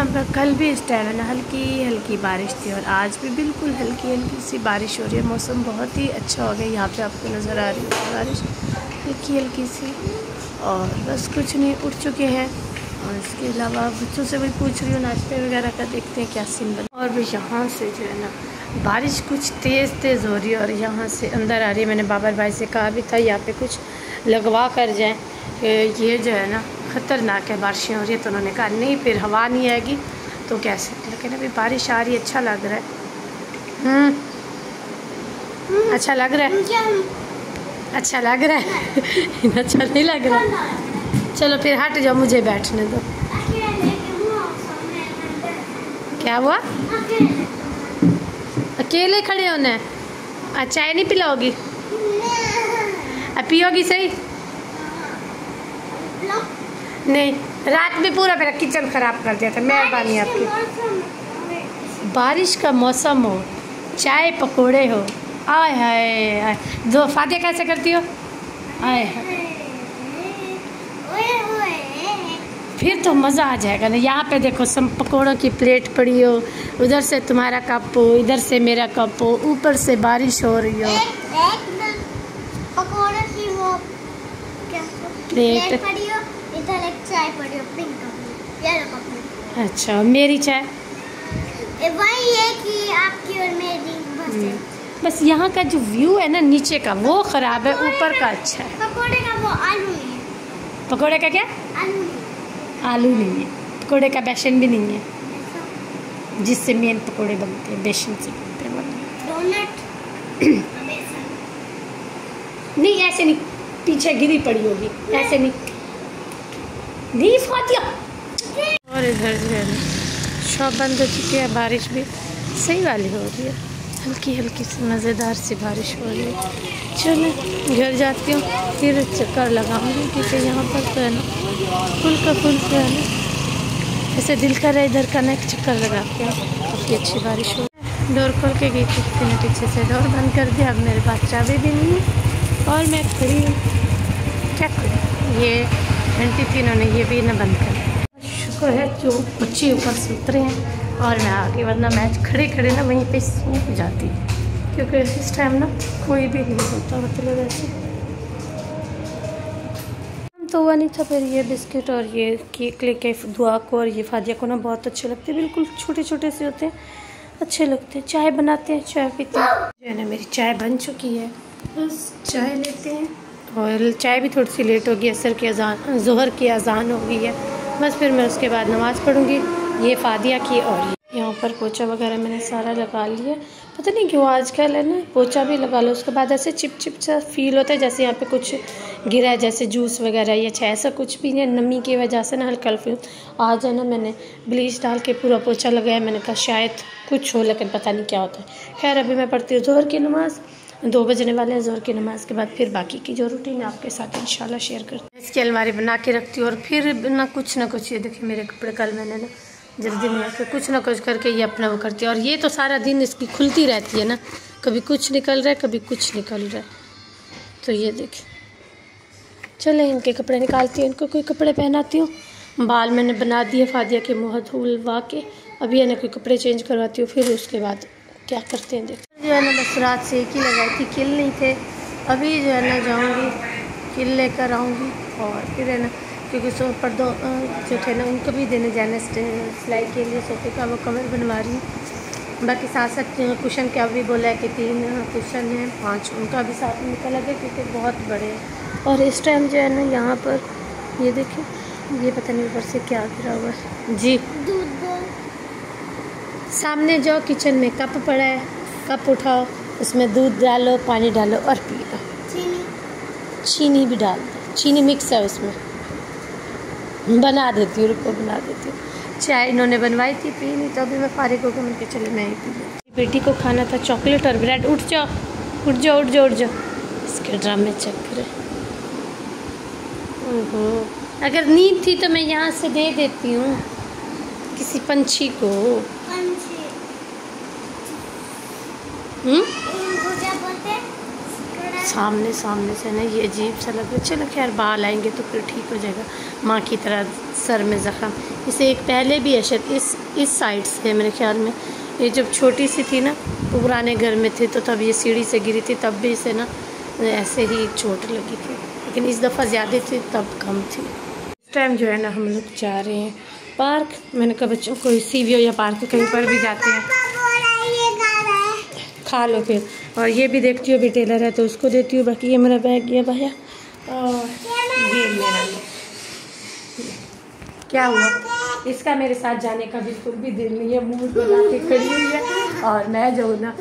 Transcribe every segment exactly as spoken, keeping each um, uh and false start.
यहाँ पर कल भी इस टाइम है ना हल्की हल्की बारिश थी और आज भी बिल्कुल हल्की हल्की सी बारिश हो रही है। मौसम बहुत ही अच्छा हो गया। यहाँ पे आपको नज़र आ रही है बारिश हल्की हल्की सी। और बस कुछ नहीं, उठ चुके हैं। और इसके अलावा बच्चों से भी पूछ रही हूँ नाश्ते वगैरह का, देखते हैं क्या सीन बना। और भी यहाँ से जो है ना बारिश कुछ तेज़ तेज़ हो रही है और यहाँ से अंदर आ रही है। मैंने बाबर भाई से कहा भी था यहाँ पे कुछ लगवा कर जाएँ, ये जो है ना ख़तरनाक है, बारिशें हो रही है। तो उन्होंने कहा नहीं, फिर हवा नहीं आएगी तो कैसे। लेकिन अभी बारिश आ रही है, अच्छा लग रहा है। हम्म अच्छा लग रहा है, अच्छा लग रहा है अच्छा नहीं लग रहा है। चलो फिर हट जाओ, मुझे बैठने दो। क्या हुआ? अकेले खड़े होना है? चाय नहीं पिलाओगी? अब पियोगी सही? नहीं, रात में पूरा मेरा किचन ख़राब कर दिया था। मेहरबानी आपकी। बारिश का मौसम हो, चाय पकोड़े हो, आय हाय हाय। दो फातिया कैसे करती हो? आय हाय, फिर तो मज़ा आ जाएगा ना। यहाँ पे देखो सब पकोड़ों की प्लेट पड़ी हो, उधर से तुम्हारा कप हो, इधर से मेरा कप हो, ऊपर से बारिश हो रही हो। पकोड़ों की वो क्या प्लेट पड़ी हो, इधर एक चाय पड़ी हो, पिंक कप, येलो कप में। अच्छा, मेरी चाय वही है कि आपकी और मेरी बस है। बस यहाँ का जो व्यू है ना नीचे का वो ख़राब है, ऊपर का अच्छा है। पकोड़े का वो आलू नहीं है। पकोड़े का क्या? आलू नहीं, आलू नहीं है। पकोड़े का बेसन भी नहीं है, जिससे मेन पकोड़े बनते हैं बेसन से बनते हैं। डोनट नहीं, ऐसे नहीं, पीछे गिरी पड़ी होगी, ऐसे नहीं नहीं फातिया। और इधर जो है ना शॉप बंद हो चुकी है, बारिश भी सही वाली हो रही है, हल्की हल्की सी मज़ेदार सी बारिश हो रही है। चलो घर जाती हूँ, फिर चक्कर लगाऊंगी क्योंकि यहाँ पर तो है ना फुल का फुल तो है ना, ऐसे दिल कर रहा है इधर का ना एक चक्कर लगा के। काफ़ी अच्छी बारिश हो। डोर खोल के गई थी ने पीछे से डोर बंद कर दिया। अब मेरे पास चाबी भी नहीं है और मैं खड़ी हूँ, क्या करूँ। ये घंटी थी, इन्होंने ये भी ना बंद कर दिया। शुक्र है जो बच्चे ऊपर से उतरे हैं और मैं आगे, वरना मैच खड़े खड़े ना वहीं पे सूख जाती, क्योंकि इस टाइम ना कोई भी नहीं होता। मतलब ऐसे तो हुआ नहीं था। फिर ये बिस्किट और ये केक लेके दुआ को और ये फादिया को ना बहुत अच्छे लगते हैं, बिल्कुल छोटे छोटे से होते हैं, अच्छे लगते हैं। चाय बनाते हैं, चाय पीते हैं। जो है ना मेरी चाय बन चुकी है, बस चाय लेते हैं। और चाय भी थोड़ी सी लेट होगी, असर की अजान, ज़ोहर की अजान हो गई है। बस फिर मैं उसके बाद नमाज़ पढ़ूँगी। ये फादिया की और यहाँ पर पोछा वगैरह मैंने सारा लगा लिया। पता नहीं क्यों आजकल है ना पोछा भी लगा लो उसके बाद ऐसे चिप चिप सा फील होता है, जैसे यहाँ पे कुछ गिरा है, जैसे जूस वगैरह या छा ऐसा कुछ भी नहीं, नमी की वजह से ना हल्का फील। आज है ना मैंने ब्लीच डाल के पूरा पोछा लगाया। मैंने कहा शायद कुछ हो, लेकिन पता नहीं क्या होता है। खैर अभी मैं पढ़ती हूँ ज़ोहर की नमाज़, दो बजने वाले हैं। ज़ोहर की नमाज़ के बाद फिर बाकी की जो रूटीन है आपके साथ इंशाल्लाह शेयर करती हूँ। इसकी अलमारी बना के रखती हूँ और फिर ना कुछ ना कुछ, ये देखिए मेरे कपड़े कल मैंने ना जल्दी में आके कुछ ना कुछ करके ये अपना वो करती है। और ये तो सारा दिन इसकी खुलती रहती है ना, कभी कुछ निकल रहा है कभी कुछ निकल रहा है। तो ये देखिए, चले इनके कपड़े निकालती हूँ, इनको कोई कपड़े पहनाती हूँ। बाल मैंने बना दिए फादिया के मुँह धुलवा के, अभी है ना कोई कपड़े चेंज करवाती हूँ, फिर उसके बाद क्या करते हैं देखते। जो है ना बस रात से एक ही लगाई थी, किल नहीं थे। अभी जो है ना जाऊँगी किल लेकर आऊँगी और फिर है ना, क्योंकि सो पर्दों जो थे ना उनको भी देने जाना सिलाई के लिए, सोफे का वो कवर बनवा रही हूँ। बाकी साथ साथ कुशन का भी बोला है कि तीन कुशन हैं, पांच उनका भी साथ में निकल लगे क्योंकि बहुत बड़े हैं। और इस टाइम जो है ना यहाँ पर ये देखिए, ये पता नहीं ऊपर से क्या गिरा हुआ है जी। सामने जो किचन में कप पड़ा है, कप उठाओ, उसमें दूध डालो, पानी डालो और पी लो। चीनी चीनी भी डाल दो, चीनी मिक्स है उसमें, बना देती हूँ, रुको बना देती हूँ। चाय इन्होंने बनवाई थी, पी नहीं, तो अभी मैं फारिग होकर उनके चले मैं ही पी लेती। बेटी को खाना था चॉकलेट और ब्रेड। उठ जाओ उठ जाओ उठ जाओ उठ जाओ, इसके ड्रामे चक्कर है। ओहो, अगर नींद थी तो मैं यहाँ से दे देती हूँ किसी पंछी को। पंछी हम्म उनको क्या बोलते हैं? सामने सामने से ना ये अजीब सा लगे। चलो खैर बाल आएंगे तो फिर ठीक हो जाएगा। माँ की तरह सर में ज़ख़म। इसे एक पहले भी है इस इस साइड से मेरे ख्याल में, ये जब छोटी सी थी ना पुराने घर में थी तो तब ये सीढ़ी से गिरी थी, तब भी इसे ना ऐसे ही चोट लगी थी, लेकिन इस दफ़ा ज़्यादा थी तब कम थी। इस टाइम जो है ना हम लोग जा रहे हैं पार्क। मैंने कहा बच्चों को सीवीओ या पार्क कहीं पर भी जाते हैं, खा लो फिर। और ये भी देखती हो भी टेलर है तो उसको देती हूँ। बाकी ये मेरा बैग ये भैया और ये मेरा क्या हुआ, इसका मेरे साथ जाने का बिल्कुल भी दिल नहीं है, मुंह बना के खड़ी हुई है। और मैं जो ना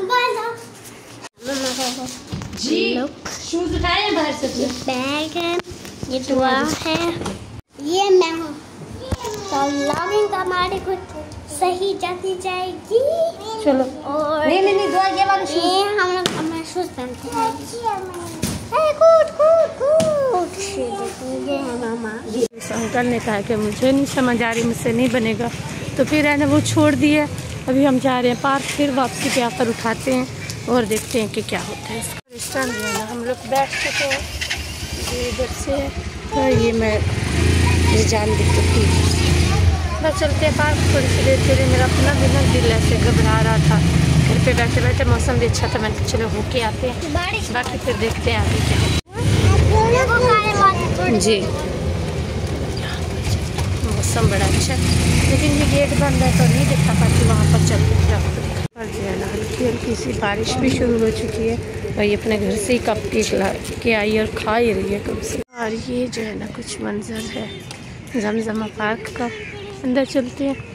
जी शूज उठाए बाहर से, बैग है, ये दुआ है, ये मैं हूँ। तो लॉगिंग हमारे कुछ सही जाती जाएगी। चलो और नहीं नहीं नहीं दुआ ये वाले शूज, ये हम लोग अपना शूज पहनते हैं। कूद कूद कूद ये है मामा। उस अंकल ने कहा कि मुझे नहीं समझ आ रही, मुझसे नहीं बनेगा, तो फिर है ना वो छोड़ दिए। अभी हम जा रहे हैं पार्क, फिर वापसी पे आकर उठाते हैं और देखते हैं कि क्या होता है। इस टाइम जो है ना हम लोग बैठ चुके हैं, ये इधर से है, ये मैं ये जान दिखती बस चलते हैं पार्क थोड़ी सी देर के लिए। मेरा अपना भी ना दिल ऐसे घबरा रहा था, घर पे बैठे बैठे मौसम भी अच्छा था, मैंने चलो होके आते हैं, बाकी फिर देखते हैं आगे क्या जी। मौसम बड़ा अच्छा है लेकिन ये गेट बंद है तो नहीं दिखा पाती, वहाँ पर चलते हैं। और जो है ना हल्की हल्की सी बारिश भी शुरू हो चुकी है और ये अपने घर से ही कप केक ला के आई और खा ही रही है कब से। और ये जो है ना कुछ मंजर है जमजमा पार्क का, अंदर चलते हैं।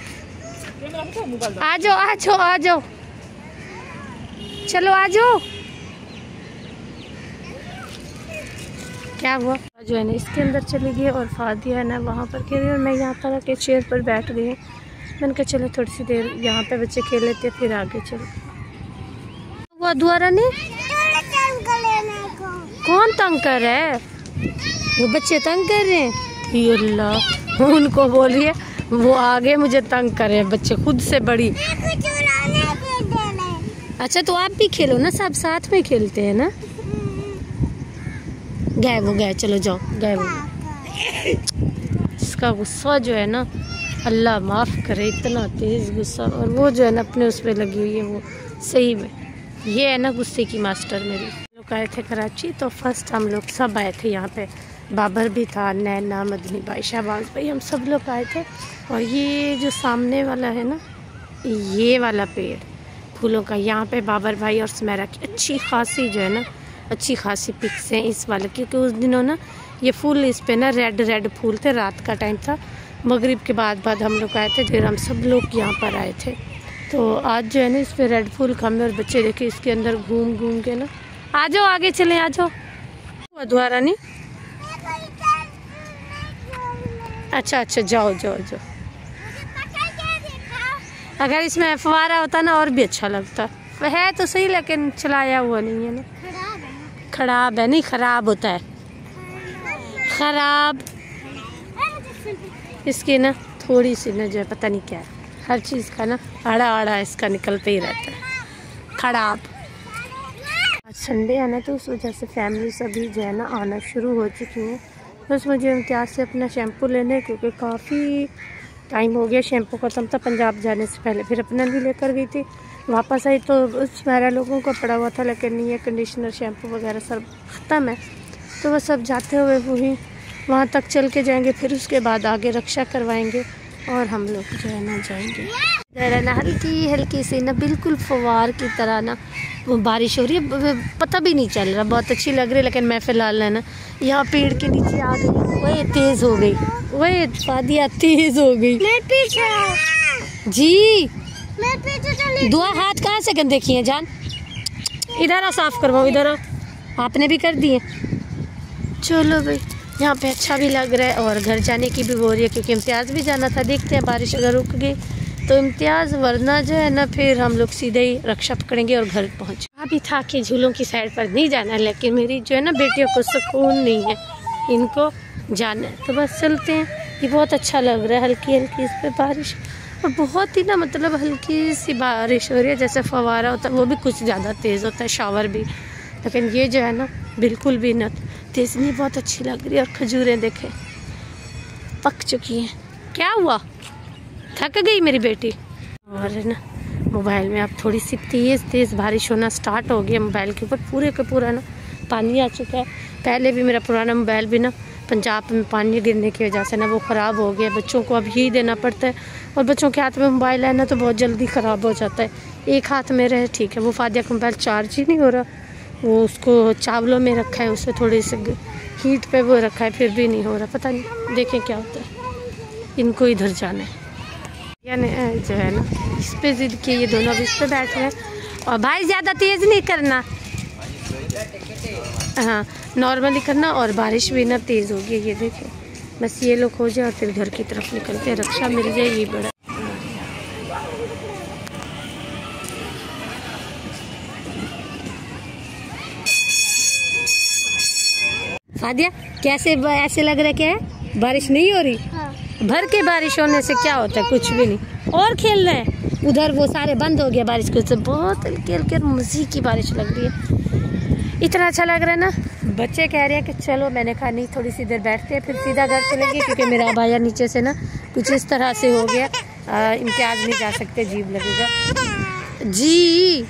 आ जाओ आ जाओ आ जाओ, चलो आ जाओ। क्या हुआ जो है ना इसके अंदर चली गई और फादिया है ना वहाँ पर खेल रही और मैं यहाँ पर आके चेयर पर बैठ गई। मैंने कहा चलो थोड़ी सी देर यहाँ पे बच्चे खेल लेते फिर आगे चलो। वो दोबारा नहीं कौन तंग कर रहा है, वो बच्चे तंग कर रहे हैं। अल्लाह उनको बोलिए वो आगे मुझे तंग कर रहे हैं बच्चे खुद से बड़ी। अच्छा तो आप भी खेलो ना, सब साथ में खेलते हैं ना। गए वो गए, चलो जाओ गए वो। इसका गुस्सा जो है ना अल्लाह माफ़ करे, इतना तेज़ गुस्सा। और वो जो है ना अपने उस पर लगी हुई है, वो सही में ये है ना गुस्से की मास्टर मेरी। लोग आए थे कराची तो फर्स्ट हम लोग सब आए थे यहाँ पे, बाबर भी था, नैना, मदनी भाई, शहबाज भाई, हम सब लोग आए थे। और ये जो सामने वाला है ना ये वाला पेड़ फूलों का, यहाँ पे बाबर भाई और सुमेरा की अच्छी खासी जो है ना अच्छी खासी पिक्स हैं इस वाले, क्योंकि उस दिनों ना ये फूल इस पे ना रेड रेड फूल थे। रात का टाइम था, मगरिब के बाद बाद हम लोग आए थे, फिर हम सब लोग यहाँ पर आए थे। तो आज जो है ना इस पे रेड फूल कम है और बच्चे देखे इसके अंदर घूम घूम के ना। आ जाओ आगे चले आ जाओ। दोबारा नहीं, अच्छा अच्छा जाओ जाओ जाओ। अगर इसमें फवारा होता ना और भी अच्छा लगता है तो सही, लेकिन चलाया हुआ नहीं है ना। खराब है, नहीं खराब होता है, खराब। इसकी ना थोड़ी सी ना जो है पता नहीं क्या है, हर चीज़ का ना आड़ा आड़ा इसका निकलते ही रहता है, खराब। आज संडे है ना तो उस वजह से फैमिली सभी जो है ना आना शुरू हो चुकी हैं। बस मुझे इम्तियाज़ से अपना शैम्पू लेने, क्योंकि काफ़ी टाइम हो गया शैम्पू ख़त्म था पंजाब जाने से पहले। फिर अपना भी लेकर गई थी, वापस आई तो उस मेरा लोगों का पड़ा हुआ था, लेकिन नहीं है, कंडीशनर शैम्पू वगैरह सब ख़त्म है। तो बस अब जाते हुए वही वहाँ तक चल के जाएंगे, फिर उसके बाद आगे रक्षा करवाएंगे और हम लोग जो है ना जाएंगे। जरा ना हल्की हल्की सी ना बिल्कुल फवार की तरह ना वो बारिश हो रही है, पता भी नहीं चल रहा, बहुत अच्छी लग रही है। लेकिन मैं फ़िलहाल है ना यहाँ पेड़ के नीचे आ गई, वही तेज़ हो गई, वही फादिया तेज़ हो गई। मैं पीछे जी मैं पीछे चली। दुआ हाथ कहाँ से गंदे किए जान, इधर आ साफ़ करवाओ, इधर आ, आपने भी कर दिए। चलो भाई यहाँ पे अच्छा भी लग रहा है और घर जाने की भी हो रही है, क्योंकि इम्तियाज़ भी जाना था। देखते हैं बारिश अगर रुक गई तो इम्तियाज़, वरना जो है ना फिर हम लोग सीधे ही रक्षा पकड़ेंगे और घर पहुँच। अभी था कि झूलों की साइड पर नहीं जाना, लेकिन मेरी जो है ना बेटियों को सुकून नहीं है, इनको जाना है तो बस चलते हैं। ये बहुत अच्छा लग रहा है, हल्की हल्की इस पर बारिश, और बहुत ही ना मतलब हल्की सी बारिश हो रही है, जैसे फवारा होता है वो भी कुछ ज़्यादा तेज़ होता है, शावर भी। लेकिन ये जो है ना बिल्कुल भी न तेज़ नहीं, बहुत अच्छी लग रही है। और खजूरें देखें पक चुकी हैं। क्या हुआ, थक गई मेरी बेटी? और ना मोबाइल में अब थोड़ी सी तेज़ तेज़ बारिश होना स्टार्ट हो गई है। मोबाइल के ऊपर पूरे का पूरा ना पानी आ चुका है। पहले भी मेरा पुराना मोबाइल भी ना पंजाब में पानी गिरने की वजह से ना वो ख़राब हो गया। बच्चों को अब यही देना पड़ता है, और बच्चों के हाथ में मोबाइल है ना तो बहुत जल्दी ख़राब हो जाता है। एक हाथ में रहे ठीक है, वो फादिया का मोबाइल चार्ज ही नहीं हो रहा, वो उसको चावलों में रखा है, उससे थोड़ी सी हीट पे वो रखा है, फिर भी नहीं हो रहा। पता नहीं, देखें क्या होता है। इनको इधर जाना है यानी जो है ना इस पे जिद किए, ये दोनों अब इस पे बैठ रहे हैं। और भाई ज़्यादा तेज़ नहीं करना, हाँ नॉर्मली करना। और बारिश भी ना तेज़ होगी, ये देखें। बस ये लोग हो जाए और फिर घर की तरफ निकलते हैं, रक्षा मिल जाए, ये बड़ा। फादिया कैसे ऐसे लग रहा है, क्या है बारिश नहीं हो रही? हाँ। भर के बारिश होने से क्या होता है, कुछ भी नहीं। और खेल रहे हैं उधर, वो सारे बंद हो गया बारिश के, बहुत हल्की हल्की मज़े की बारिश लग रही है। इतना अच्छा लग रहा है ना। बच्चे कह रहे हैं कि चलो, मैंने कहा नहीं थोड़ी सी देर बैठते हैं, फिर सीधा घर चलेंगे, क्योंकि मेरा अबाया नीचे से ना कुछ इस तरह से हो गया। इम्तियाज नहीं जा सकते, अजीब लगेगा जी।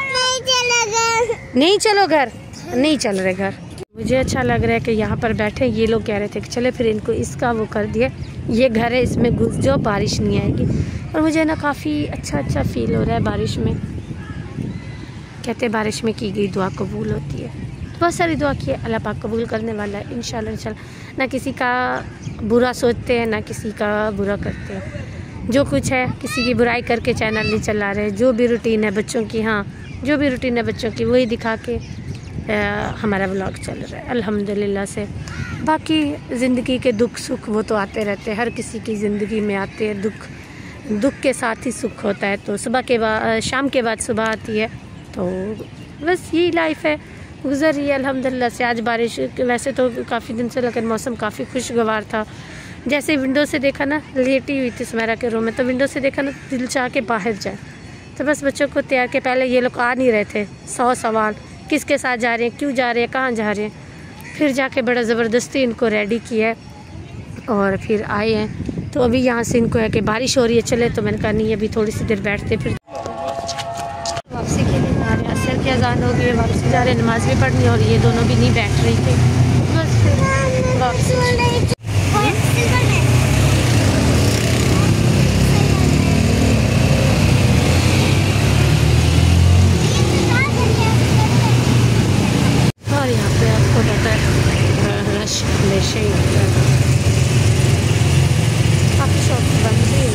नहीं चलो घर, नहीं चल रहे घर। मुझे अच्छा लग रहा है कि यहाँ पर बैठे। ये लोग कह रहे थे कि चले, फिर इनको इसका वो कर दिया, ये घर है इसमें घुस जाओ, बारिश नहीं आएगी। और मुझे ना काफ़ी अच्छा अच्छा फील हो रहा है बारिश में। कहते बारिश में की गई दुआ कबूल होती है। बहुत सारी दुआ की है, अल्लाह पाक कबूल करने वाला है इंशाल्लाह इंशाल्लाह। ना किसी का बुरा सोचते हैं, ना किसी का बुरा करते हैं। जो कुछ है किसी की बुराई करके चैनल नहीं चला रहे। जो भी रूटीन है बच्चों की, हाँ जो भी रूटीन है बच्चों की, वही दिखा के आ, हमारा व्लॉग चल रहा है अल्हम्दुलिल्लाह से। बाकी ज़िंदगी के दुख सुख वो तो आते रहते हैं, हर किसी की ज़िंदगी में आते हैं दुख। दुख के साथ ही सुख होता है। तो सुबह के बाद शाम के बाद सुबह आती है, तो बस यही लाइफ है, गुजर रही है अल्हम्दुलिल्लाह से। आज बारिश वैसे तो काफ़ी दिन से, लेकिन मौसम काफ़ी खुशगवार था। जैसे विंडो से देखा ना, लेटी हुई थी सुमेरा के रूम में, तो विंडो से देखा ना दिल चाह के बाहर जाए। तो बस बच्चों को तैयार के, पहले ये लोग आ नहीं रहे थे, सौ सवाल किसके साथ जा रहे हैं, क्यों जा रहे हैं, कहाँ जा रहे हैं। फिर जाके बड़ा ज़बरदस्ती इनको रेडी किया है और फिर आए हैं। तो अभी यहाँ से इनको है कि बारिश हो रही है, चले, तो मैंने कहा नहीं अभी थोड़ी सी देर बैठते, फिर वापसी के लिए आ रहे हैं। असर की अजान हो गई है, वापसी जा रहे हैं, नमाज भी पढ़नी, और ये दोनों भी नहीं बैठ रही थी। बस फिर वापसी। और यहाँ पे आपको पता है रश हमेशा ही होता है। आप शॉप बंद ही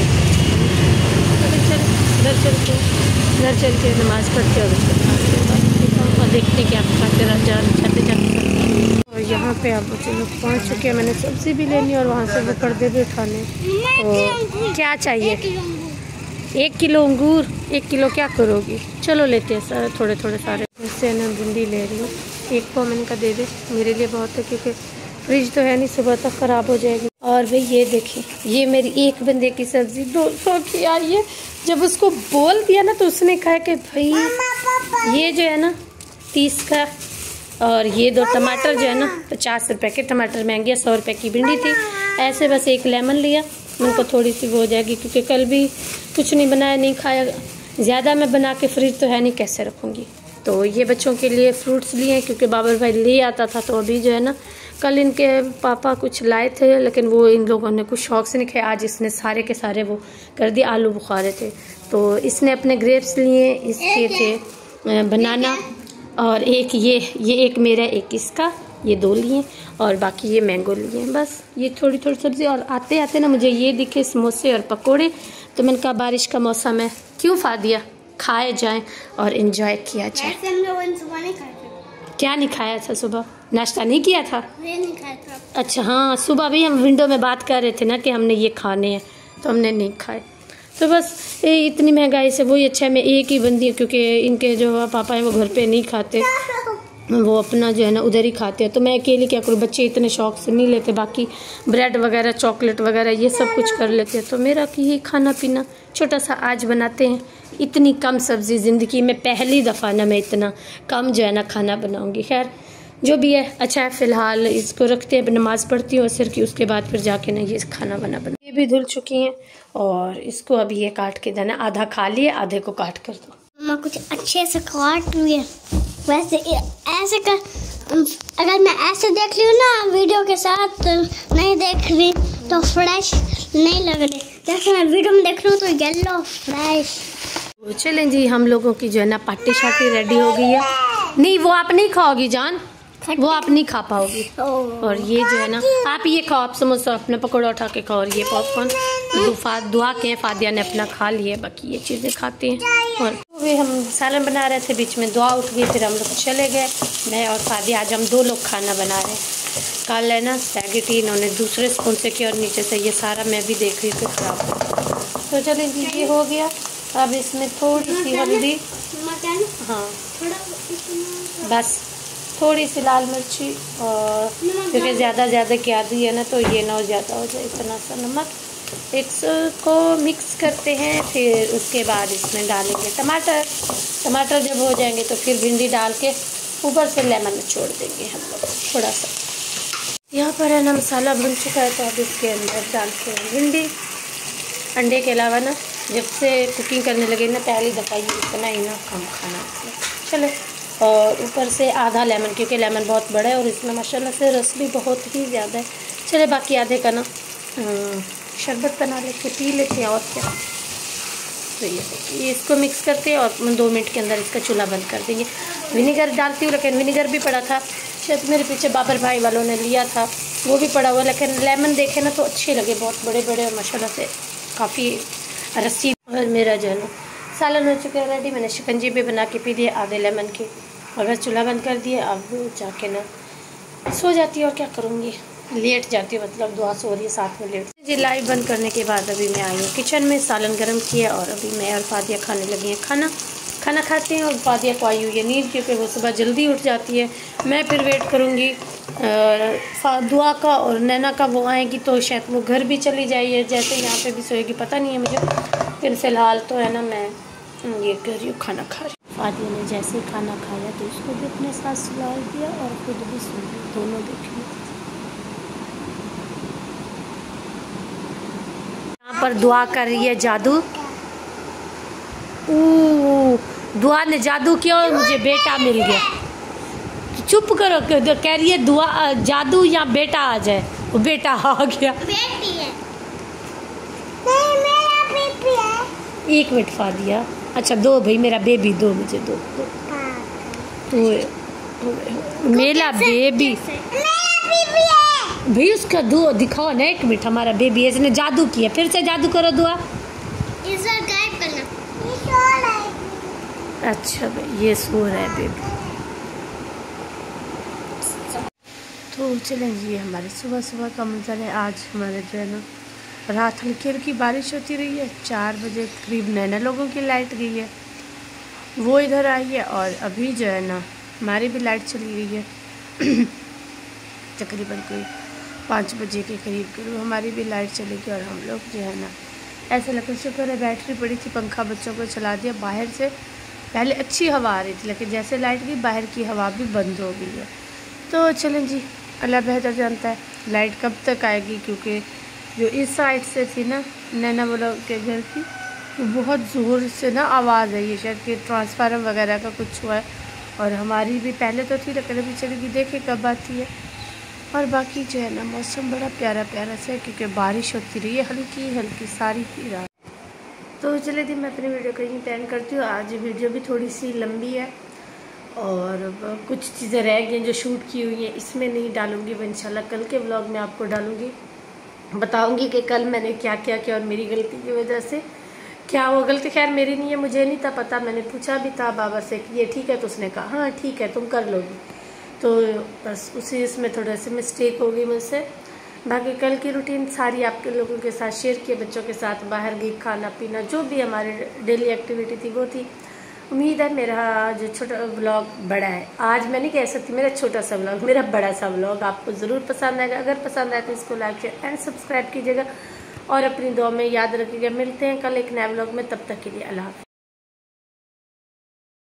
घर चल के घर चल के नमाज़ पढ़ते और उसके बाद और देखते कि आप खाते रह जा जाते जाते। और यहाँ पे आप बच्चे लोग पहुँच चुके हैं। मैंने सब्ज़ी भी लेनी और वहाँ से वो पर्दे भी उठाने। तो क्या चाहिए? एक किलो अंगूर। एक किलो क्या करोगी? चलो लेते हैं सारे, थोड़े थोड़े सारे। इससे मैं भिंडी ले रही हूँ, एक को मैंने का दे दे, मेरे लिए बहुत है, क्योंकि फ्रिज तो है नहीं, सुबह तक ख़राब हो जाएगी। और भाई ये देखिए, ये मेरी एक बंदे की सब्ज़ी दो सौ की आई है। जब उसको बोल दिया ना तो उसने कहा कि भाई ये जो है ना तीस का, और ये दो टमाटर जो है ना पचास रुपए के। टमाटर महंगे, सौ रुपए की भिंडी थी। ऐसे बस एक लेमन लिया, उनको थोड़ी सी वो हो जाएगी, क्योंकि कल भी कुछ नहीं बनाया, नहीं खाया। ज़्यादा मैं बना के फ्रिज तो है नहीं, कैसे रखूँगी। तो ये बच्चों के लिए फ्रूट्स लिए हैं, क्योंकि बाबर भाई ले आता था। तो अभी जो है ना, कल इनके पापा कुछ लाए थे, लेकिन वो इन लोगों ने कुछ शौक से नहीं खाया। आज इसने सारे के सारे वो कर दिए, आलू बुखारे थे। तो इसने अपने ग्रेप्स लिए, इसके थे बनाना, और एक ये ये एक मेरा, एक इसका, ये दो लिए, और बाकी ये मैंगो लिए। बस ये थोड़ी थोड़ी सब्ज़ी। और आते आते ना मुझे ये दिखे समोसे और पकोड़े, तो मैंने कहा बारिश का मौसम है, क्यों फादिया, खाए जाएं और एंजॉय किया जाए। क्या नहीं खाया था सुबह? नाश्ता नहीं किया था? नहीं खाया था। अच्छा हाँ, सुबह भी हम विंडो में बात कर रहे थे ना कि हमने ये खाने हैं, तो हमने नहीं खाए। तो बस ये इतनी महंगाई से वही अच्छा है मैं एक ही बंदी हूँ, क्योंकि इनके जो पापा हैं वो घर पे नहीं खाते, वो अपना जो है ना उधर ही खाते हैं। तो मैं अकेली क्या करूँ, बच्चे इतने शौक से नहीं लेते, बाकी ब्रेड वगैरह चॉकलेट वगैरह ये सब कुछ कर लेते हैं। तो मेरा कि ये खाना पीना छोटा सा आज बनाते हैं। इतनी कम सब्ज़ी ज़िंदगी में पहली दफ़ा ना मैं इतना कम जो है ना खाना बनाऊँगी। खैर जो भी है अच्छा है। फ़िलहाल इसको रखते हैं, नमाज़ पढ़ती हूँ असर की, उसके बाद फिर जाके ना ये खाना बना बना ये भी धुल चुकी हैं और इसको अभी ये काट के देना, आधा खा लिए आधे को काट कर दो। मैं कुछ अच्छे से काट रही है। वैसे ऐसे कर, अगर मैं ऐसे देख रही हूँ ना वीडियो के साथ नहीं देख रही तो फ्रेश नहीं लग रही, जैसे मैं वीडियो में देख रही हूँ तो येलो फ्रेश। तो चलें जी, हम लोगों की जो है ना पार्टी शार्टी रेडी हो गई है। नहीं वो आप नहीं खाओगी जान, वो आप नहीं खा पाओगी। और ये जो है ना आप ये खाओ, आप समोसा अपना पकौड़ा उठा के खाओ। और ये पॉपकॉर्न दुआ के फादिया ने अपना खा लिए, बाकी ये चीज़ें खाते हैं। और वे हम सालन बना रहे थे, बीच में दुआ उठ गई, फिर हम लोग चले गए। मैं और फादिया आज हम दो लोग खाना बना रहे हैं। कल है ना स्पैगेटी इन्होंने दूसरे स्पून से किया और नीचे से ये सारा मैं भी देख रही थी खराब। तो चलें जी ये हो गया। अब इसमें थोड़ी सी हल्दी, हाँ बस थोड़ी सी लाल मिर्ची, और क्योंकि ज़्यादा ज़्यादा क्या दी है ना तो ये ना ज़्यादा हो जाए, इतना सा नमक। इसको मिक्स करते हैं, फिर उसके बाद इसमें डालेंगे टमाटर। टमाटर जब हो जाएंगे तो फिर भिंडी डाल के ऊपर से लेमन छोड़ देंगे हम लोग थोड़ा सा। यहाँ पर है ना मसाला भुन चुका है, तो अब इसके अंदर डालते हैं भिंडी। अंडे के अलावा ना जब से कुकिंग करने लगे ना पहली दफ़ा ये इतना ही ना कम खाना चले। और ऊपर से आधा लेमन, क्योंकि लेमन बहुत बड़ा है और इसमें माशाल्लाह से रस भी बहुत ही ज़्यादा है। चले बाकी आधे का ना शरबत बना लेते पी लेते हैं और क्या। तो ये ये इसको मिक्स करते हैं और दो मिनट के अंदर इसका चूल्हा बंद कर देंगे। विनेगर डालती हूँ, लेकिन विनेगर भी पड़ा था शायद मेरे पीछे बाबर भाई वालों ने लिया था, वो भी पड़ा हुआ, लेकिन लेमन देखे ना तो अच्छे लगे, बहुत बड़े बड़े और माशाल्लाह से काफ़ी रस्सी। और मेरा जो है ना सालन हो चुका है रेडी। मैंने शिकंजी भी बना के पी दिए आधे लेमन की, और बस चूल्हा बंद कर दिया। अब जाके ना सो जाती है और क्या करूँगी, लेट जाती है, मतलब दुआ सो रही है साथ में लेट जी। लाइव बंद करने के बाद अभी मैं आई हूँ किचन में, सालन गर्म किया और अभी मैं और फादिया खाने लगी हैं खाना। खाना खाते हैं और फादिया को आई हुई है नींद, क्योंकि वो सुबह जल्दी उठ जाती है। मैं फिर वेट करूँगी दुआ का और नैना का, वो आएगी तो शायद वो घर भी चली जाइए, जैसे यहाँ पे भी सोएगी पता नहीं है मुझे। फिर फ़िलहाल तो है ना मैं ये कर रही हूँ खाना खा रही हूँ। फादिया ने जैसे ही खाना खाया तो उसको भी अपने साथ सुला दिया और खुद भी सो गई, दोनों देख ली। यहाँ पर दुआ कर रही है जादू। ओ दुआ ने जादू किया और मुझे बेटा मिल गया। चुप करो, कह रही है दुआ जादू या बेटा आ जाए, वो बेटा आ गया। बेटी है। नहीं मेरा बेबी है। एक मिनट फादिया, अच्छा दो भाई मेरा बेबी, दो मुझे दो, दो। तो मेरा बेबी भाई उसका दो दिखाओ ना, एक मिनट हमारा बेबी इसने जादू किया, फिर से जादू करो दुआ। गायब करना। अच्छा भाई ये सो रहा है बेबी। तो चलें जी, हमारे सुबह सुबह का मंजर है। आज हमारे जो है ना रात हल्की हल्की बारिश होती रही है। चार बजे करीब नैना लोगों की लाइट गई है, वो इधर आई है, और अभी जो है ना हमारी भी लाइट चली गई है। तकरीबन कोई पाँच बजे के करीब करीब हमारी भी लाइट चली गई। और हम लोग जो है ना ऐसे लगता शुक्र है बैटरी पड़ी थी, पंखा बच्चों को चला दिया। बाहर से पहले अच्छी हवा आ रही थी, लेकिन जैसे लाइट गई बाहर की हवा भी बंद हो गई है। तो चलें जी, अल्लाह बेहतर जानता है लाइट कब तक आएगी, क्योंकि जो इस साइड से थी ना नैना वाला के घर की, बहुत ज़ोर से ना आवाज़ आई है, शायद कि ट्रांसफार्मर वगैरह का कुछ हुआ है। और हमारी भी पहले तो थी, लेकिन अभी चलेगी, देखे कब आती है। और बाकी जो है ना मौसम बड़ा प्यारा प्यारा सा है, क्योंकि बारिश होती रही है हल्की हल्की सारी की रात। तो चले दी मैं अपनी वीडियो को यहीं एंड करती हूँ। आज वीडियो भी थोड़ी सी लंबी है और कुछ चीज़ें रह गई हैं जो शूट की हुई हैं, इसमें नहीं डालूँगी, वो इंशाल्लाह कल के व्लॉग में आपको डालूँगी, बताऊँगी कि कल मैंने क्या क्या किया और मेरी गलती की वजह से क्या वो गलती। खैर मेरी नहीं है, मुझे नहीं था पता, मैंने पूछा भी था बाबा से कि ये ठीक है, तो उसने कहा हाँ ठीक है तुम कर लोगी। तो बस उसी इसमें थोड़ा सी मिस्टेक हो गई मुझसे। बाकी कल की रूटीन सारी आपके लोगों के साथ शेयर किए, बच्चों के साथ बाहर गई, खाना पीना, जो भी हमारे डेली एक्टिविटी थी वो थी, उम्मीद है मेरा जो छोटा व्लॉग बड़ा है, आज मैं नहीं कह सकती मेरा छोटा सा व्लॉग, मेरा बड़ा सा व्लॉग आपको ज़रूर पसंद आएगा। अगर पसंद आए तो इसको लाइक शेयर एंड सब्सक्राइब कीजिएगा और अपनी दुआ में याद रखिएगा। मिलते हैं कल एक नए व्लॉग में, तब तक के लिए अल्लाह हाफ़िज़।